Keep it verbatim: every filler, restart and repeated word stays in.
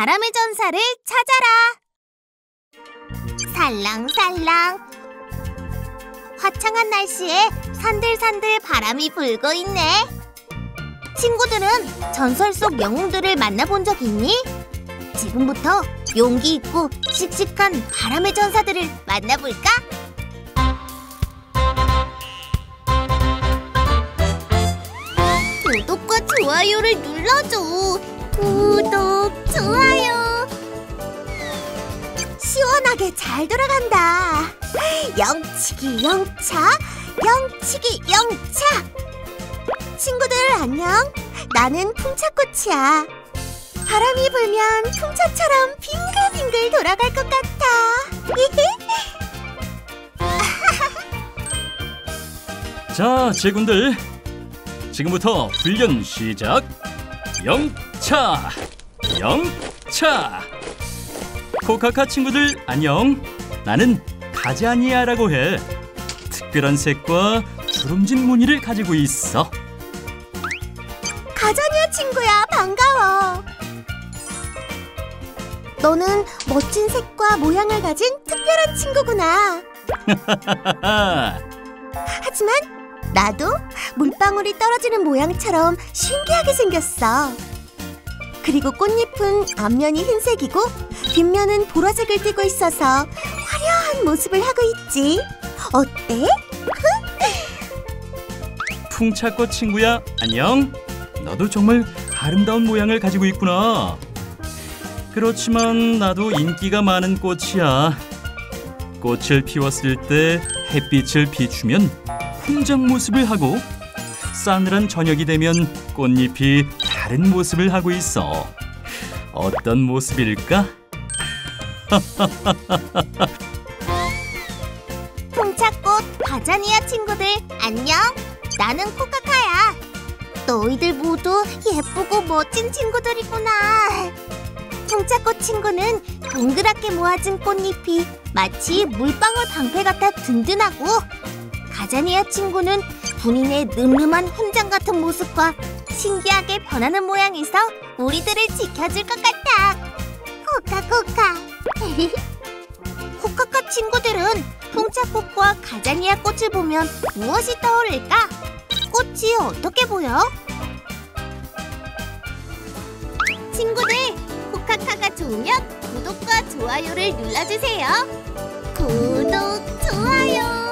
바람의 전사를 찾아라. 살랑살랑. 화창한 날씨에 산들산들 바람이 불고 있네. 친구들은 전설 속 영웅들을 만나본 적 있니? 지금부터 용기 있고 씩씩한 바람의 전사들을 만나볼까? 구독과 좋아요를 눌러줘. 구독, 좋아요. 시원하게 잘 돌아간다. 영치기 영차, 영치기 영차. 친구들 안녕. 나는 풍차꽃이야. 바람이 불면 풍차처럼 빙글빙글 돌아갈 것 같아. 자, 제군들, 지금부터 훈련 시작. 영차, 영차. 코카카 친구들 안녕. 나는 가자니아라고 해. 특별한 색과 주름진 무늬를 가지고 있어. 가자니아 친구야, 반가워. 너는 멋진 색과 모양을 가진 특별한 친구구나. 하지만 나도 물방울이 떨어지는 모양처럼 신기하게 생겼어. 그리고 꽃잎은 앞면이 흰색이고 뒷면은 보라색을 띠고 있어서 화려한 모습을 하고 있지. 어때? 풍차꽃 친구야 안녕. 너도 정말 아름다운 모양을 가지고 있구나. 그렇지만 나도 인기가 많은 꽃이야. 꽃을 피웠을 때 햇빛을 비추면 훈장 모습을 하고, 싸늘한 저녁이 되면 꽃잎이 다른 모습을 하고 있어. 어떤 모습일까? 풍차꽃, 가자니아 친구들 안녕. 나는 코카카야. 너희들 모두 예쁘고 멋진 친구들이구나. 풍차꽃 친구는 동그랗게 모아진 꽃잎이 마치 물방울 방패 같아 든든하고, 가자니아 친구는 군인의 늠름한 훈장 같은 모습과 신기하게 변하는 모양에서 우리들을 지켜줄 것 같아. 코카코카. 코카카 친구들은 풍차꽃과 가자니아 꽃을 보면 무엇이 떠오를까? 꽃이 어떻게 보여? 친구들, 코카카가 좋으면 구독과 좋아요를 눌러주세요. 구독, 좋아요.